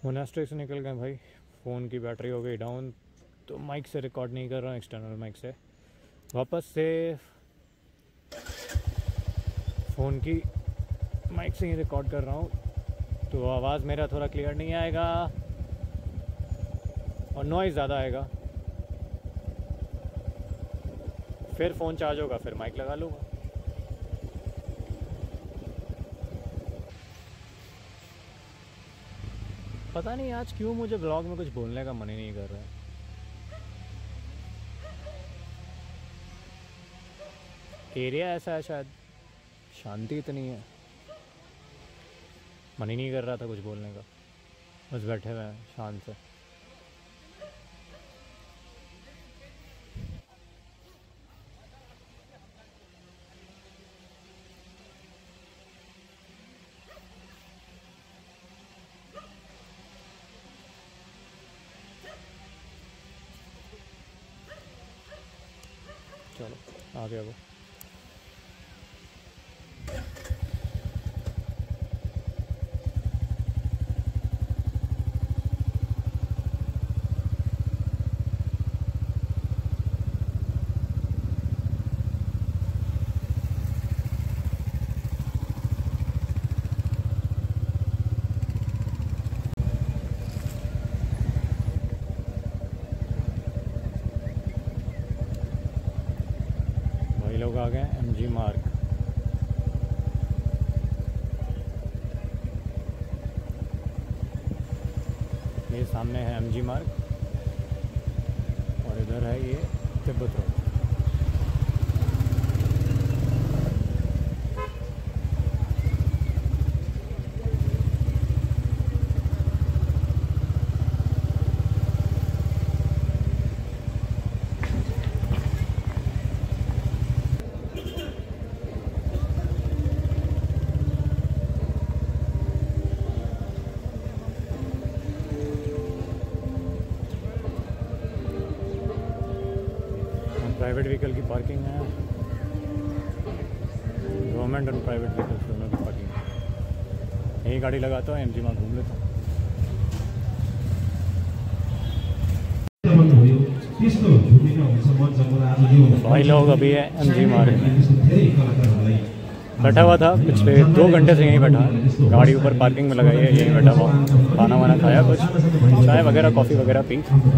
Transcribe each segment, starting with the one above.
Monastery से निकल गए भाई। फ़ोन की बैटरी हो गई डाउन, तो माइक से रिकॉर्ड नहीं कर रहा हूँ, एक्सटर्नल माइक से वापस से फ़ोन की माइक से ही रिकॉर्ड कर रहा हूँ, तो आवाज़ मेरा थोड़ा क्लियर नहीं आएगा और नॉइज़ ज़्यादा आएगा। फिर फ़ोन चार्ज होगा, फिर माइक लगा लूँगा। पता नहीं आज क्यों मुझे ब्लॉग में कुछ बोलने का मन ही नहीं कर रहा है। एरिया ऐसा है, शायद शांति इतनी है, मन ही नहीं कर रहा था कुछ बोलने का, बस बैठे हुए हैं शांत से। चलो आ गया वो। लोग आ गए एमजी मार्ग। ये सामने है एमजी मार्ग और इधर है ये तिब्बत रोड। प्राइवेट व्हीकल की पार्किंग है, गवर्नमेंट और प्राइवेट व्हीकल दोनों की पार्किंग है। यही गाड़ी लगाता हूँ, एमजी मार्ग घूम लेता हूँ। भाई लोग अभी है एमजी मार्ग में, बैठा हुआ था पिछले 2 घंटे से, यहीं बैठा, गाड़ी ऊपर पार्किंग में लगाई है, यहीं बैठा हुआ, खाना वाना खाया, कुछ चाय वगैरह कॉफ़ी वगैरह पी।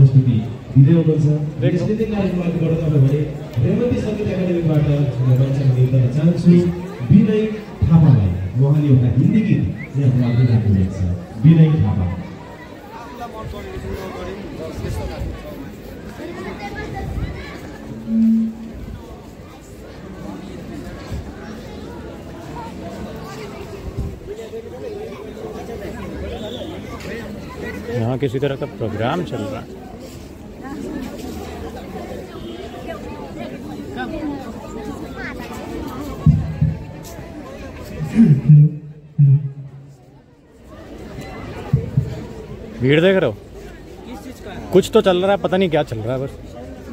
यहाँ किसी तरह का प्रोग्राम चल रहा है। भीड़ देख रहे हो? कुछ तो चल रहा है, पता नहीं क्या चल रहा है बस।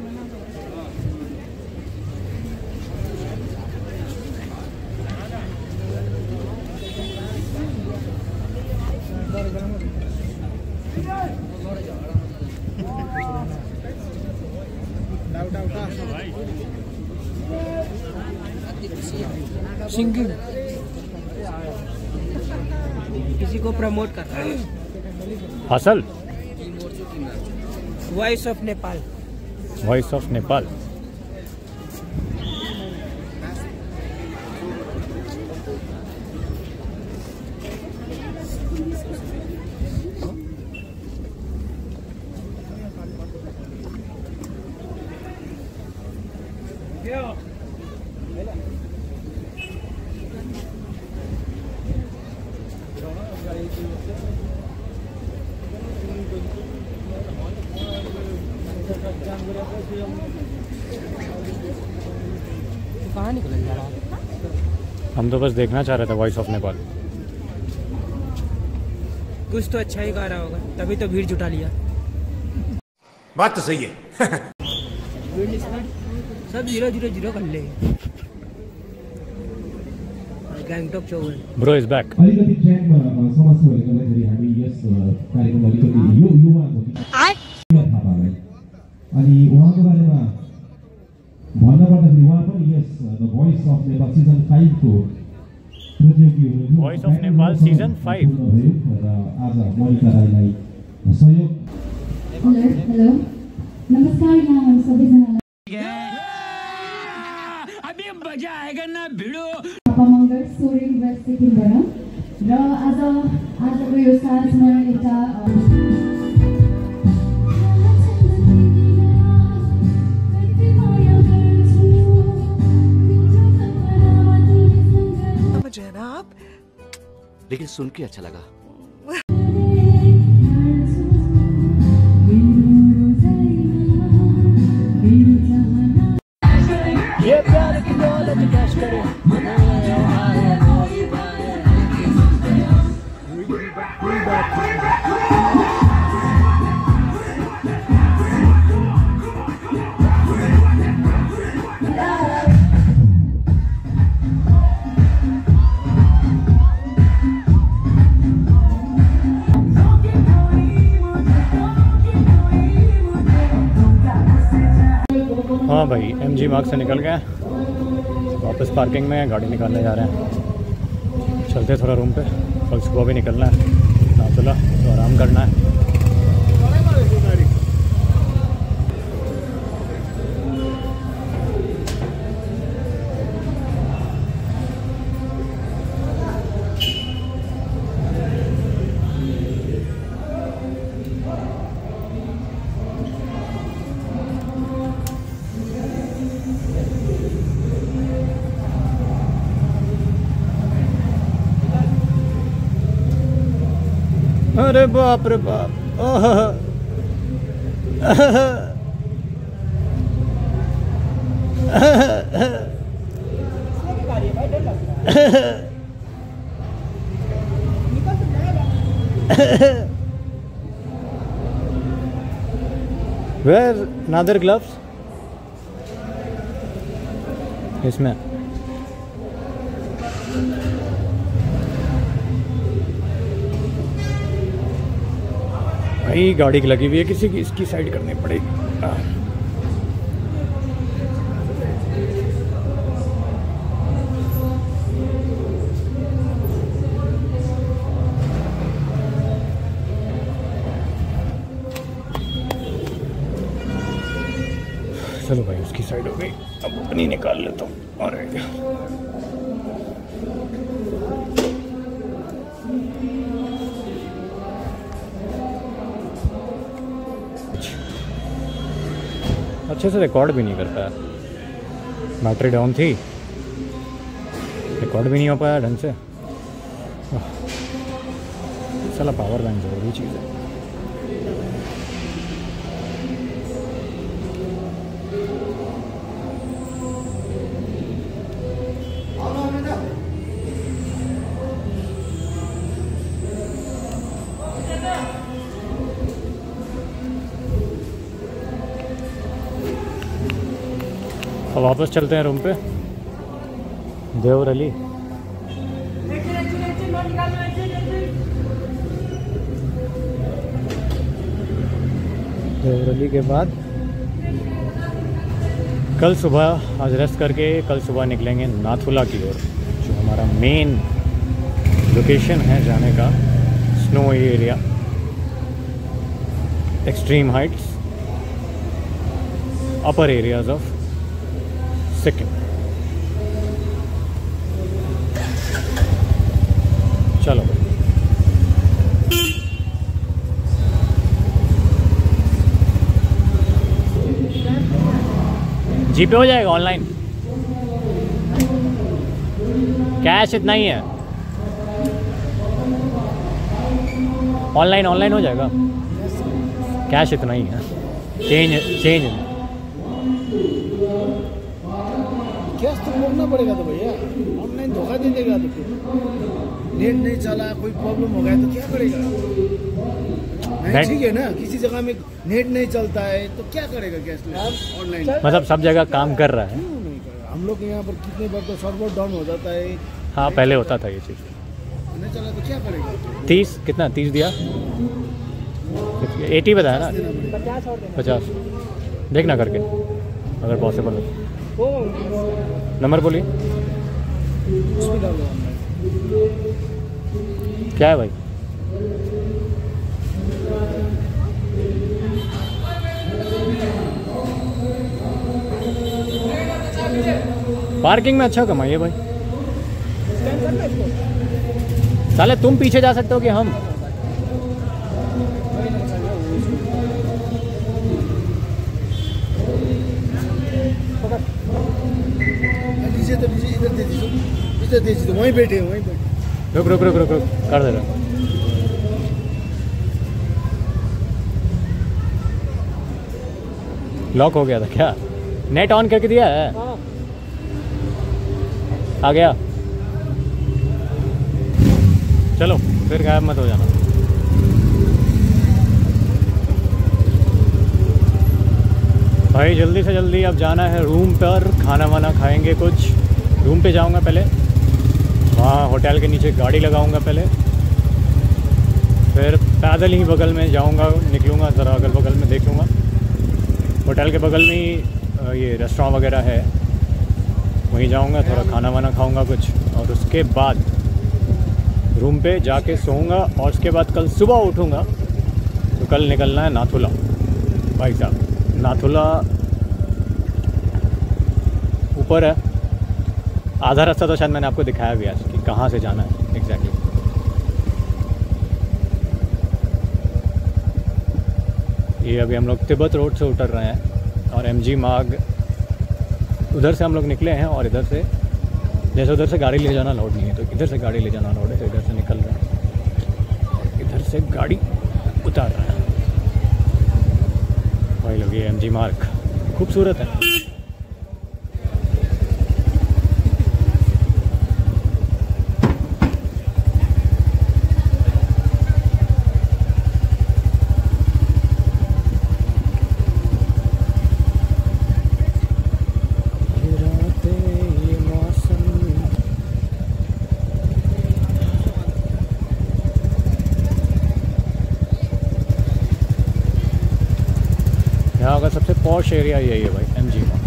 सिंगिंग किसी को प्रमोट कर रहा है। हासिल voice of Nepal, voice of Nepal. कहाँ निकल जा रहा? हम तो बस देखना चाह रहे थे वॉइस ऑफ नेपाल। कुछ तो अच्छा ही गा रहा होगा, तभी तो भीड़ जुटा लिया। बात तो सही है। सब 000 कर ले। Gangtok 54 bro is back. अलिकति ट्र्याकमा समस्या भएकोले हामी यस कार्यक्रम अलिकति यो युवा थापालाई अनि उहाँको बारेमा भन्नुपर्दाखेरि उहाँ पनि यस the voice of Nepal season 5 को प्रतियोगीहरू भोइस अफ नेपाल सिजन 5 र आज मनिका राईलाई सहयोग हेलो नमस्कार यहाँ हम सबैजनालाई अभी मजा आएगा ना भिडो पापमङ्गर सोरेङ वेस्ट सिक्किमबाट र आजको यो साँझमा एउटा जनाब लेकिन सुन के अच्छा लगा। ये प्यार की दौलत कैश करे हाँ भाई MG मार्ग से निकल गए, वापस पार्किंग में गाड़ी निकालने जा रहे हैं। चलते थोड़ा रूम पे, कल सुबह भी निकलना है, ना चला तो आराम करना है। अरे बाप रे बाप Where another gloves? इसमें भाई गाड़ी की लगी हुई है किसी की, इसकी साइड करनी पड़ेगी। चलो भाई उसकी साइड हो गई, अब अपनी निकाल लेता हूँ। और अच्छे से रिकॉर्ड भी नहीं कर पाया, बैटरी डाउन थी, रिकॉर्ड भी नहीं हो पाया ढंग से। साला पावर बैंक जरूरी चीज़ है। अब वापस चलते हैं रूम पे। देवर अली के बाद कल सुबह आज रेस्ट करके कल सुबह निकलेंगे नाथुला की ओर, जो हमारा मेन लोकेशन है जाने का, snow area, extreme heights, upper areas of Sikkim. चलो जीपे हो जाएगा, ऑनलाइन कैश इतना ही है, ऑनलाइन हो जाएगा, कैश इतना ही है, चेंज कैश तो बोलना पड़ेगा तो भैया, ऑनलाइन धोखा दे देगा तो फिर नेट नहीं चला, कोई प्रॉब्लम हो गया तो क्या करेगा? नहीं ठीक है ना, किसी जगह में नेट नहीं चलता है तो क्या करेगा कैशलेस ऑनलाइन? मतलब सब जगह काम कर रहा है। क्यों नहीं कर रहा? हम लोग के यहाँ पर कितने बार तो सर्वर डाउन हो जाता है। हाँ पहले होता था ये चीज़। नहीं चला तो क्या करेगा? 30 कितना 30 दिया 80 बताया ना 50 देखना करके अगर पॉसिबल हो। नंबर बोलिए उसमें डालो online। क्या है भाई? पार्किंग में अच्छा कमाइए भाई। साले तुम पीछे जा सकते हो कि हम? लीजिए तो लीजिए, इधर दे दीजिए, इधर दे दीजिए, वहीं बैठे हैं, वहीं बैठे। रुक रुक रुक रुक रुक कर दे रहा हूँ। लॉक हो गया था क्या? नेट ऑन करके दिया है? आ गया। चलो फिर गायब मत हो जाना। भाई जल्दी से जल्दी अब जाना है रूम पर, खाना वाना खाएंगे कुछ। रूम पे जाऊंगा पहले, वहाँ होटल के नीचे गाड़ी लगाऊंगा पहले, फिर पैदल ही बगल में जाऊंगा, निकलूँगा ज़रा अगल बगल में देख लूँगा। होटल के बगल में ही ये रेस्टोरेंट वगैरह है, वहीं जाऊंगा, थोड़ा खाना वाना खाऊंगा कुछ, और उसके बाद रूम पे जाके सोऊंगा। और उसके बाद कल सुबह उठूंगा तो कल निकलना है नाथुला। भाई साहब नाथुला ऊपर है, आधा रास्ता तो शायद मैंने आपको दिखाया भी आज कि कहाँ से जाना है एग्जैक्टली। ये अभी हम लोग तिब्बत रोड से उतर रहे हैं और MG मार्ग उधर से हम लोग निकले हैं। और इधर से जैसे उधर से गाड़ी ले जाना अलाउड नहीं है तो इधर से गाड़ी ले जाना अलाउड है, तो इधर से निकल रहे हैं और इधर से गाड़ी उतार रहे हैं। भाई लोग ये MG मार्ग खूबसूरत है। यहाँ का सबसे पॉश एरिया यही है भाई, MG मार्ग।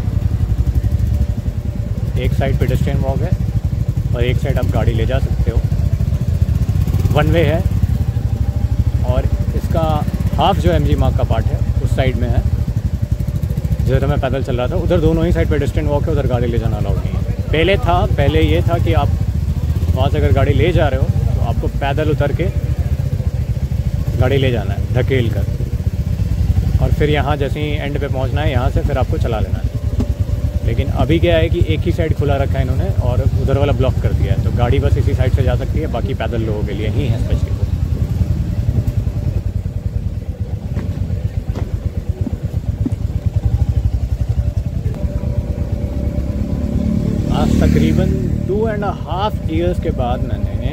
एक साइड पेडेस्ट्रियन वॉक है और एक साइड आप गाड़ी ले जा सकते हो, वन वे है। और इसका हाफ जो MG मार्ग का पार्ट है उस साइड में है, जिधर मैं पैदल चल रहा था उधर दोनों ही साइड पेडेस्ट्रियन वॉक है, उधर गाड़ी ले जाना अलाउड नहीं है। पहले ये था कि आप वहाँ से अगर गाड़ी ले जा रहे हो तो आपको पैदल उतर के गाड़ी ले जाना है धकेल कर, और फिर यहाँ जैसे ही एंड पे पहुँचना है यहाँ से फिर आपको चला लेना है। लेकिन अभी क्या है कि एक ही साइड खुला रखा है इन्होंने और उधर वाला ब्लॉक कर दिया है, तो गाड़ी बस इसी साइड से जा सकती है, बाकी पैदल लोगों के लिए ही है स्पेशली। आज तकरीबन 2.5 ईयर्स के बाद मैंने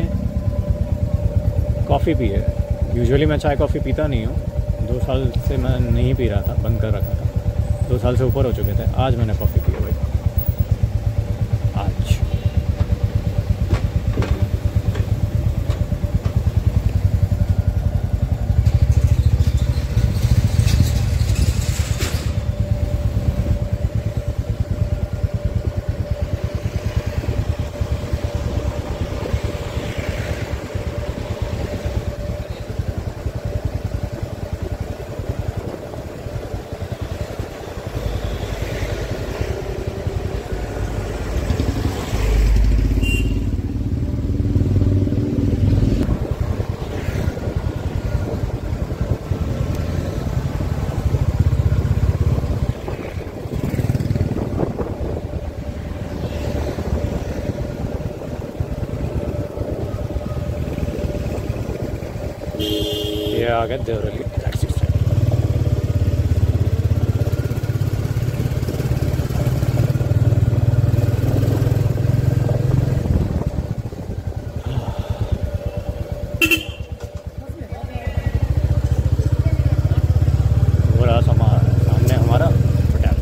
कॉफ़ी पी है। यूजुअली मैं चाय कॉफ़ी पीता नहीं हूँ, 2 साल से मैं नहीं पी रहा था, बंद कर रखा था, 2 साल से ऊपर हो चुके थे। आज मैंने कॉफ़ी पी है भाई, आज। ये आ गया देवरली टैक्सी स्टैंड। वो रहा सामने हमारा होटल।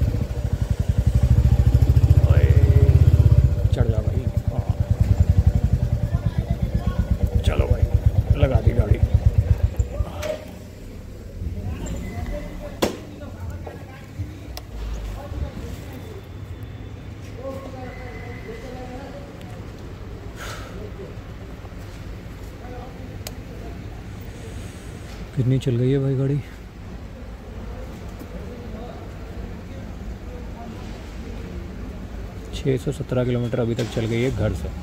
चढ़ जा भाई, लगा दी गाड़ी। कितनी चल गई है भाई गाड़ी? 617 किलोमीटर अभी तक चल गई है घर से।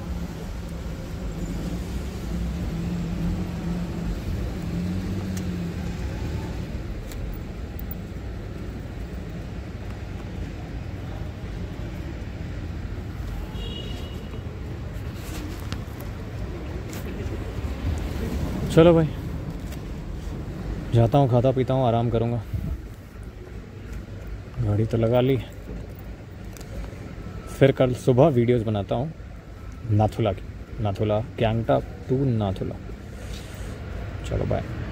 चलो भाई, जाता हूँ, खाता पीता हूँ, आराम करूँगा। गाड़ी तो लगा ली, फिर कल सुबह वीडियोस बनाता हूँ नाथुला की, नाथुला गैंगटॉक टू नाथुला। चलो बाय।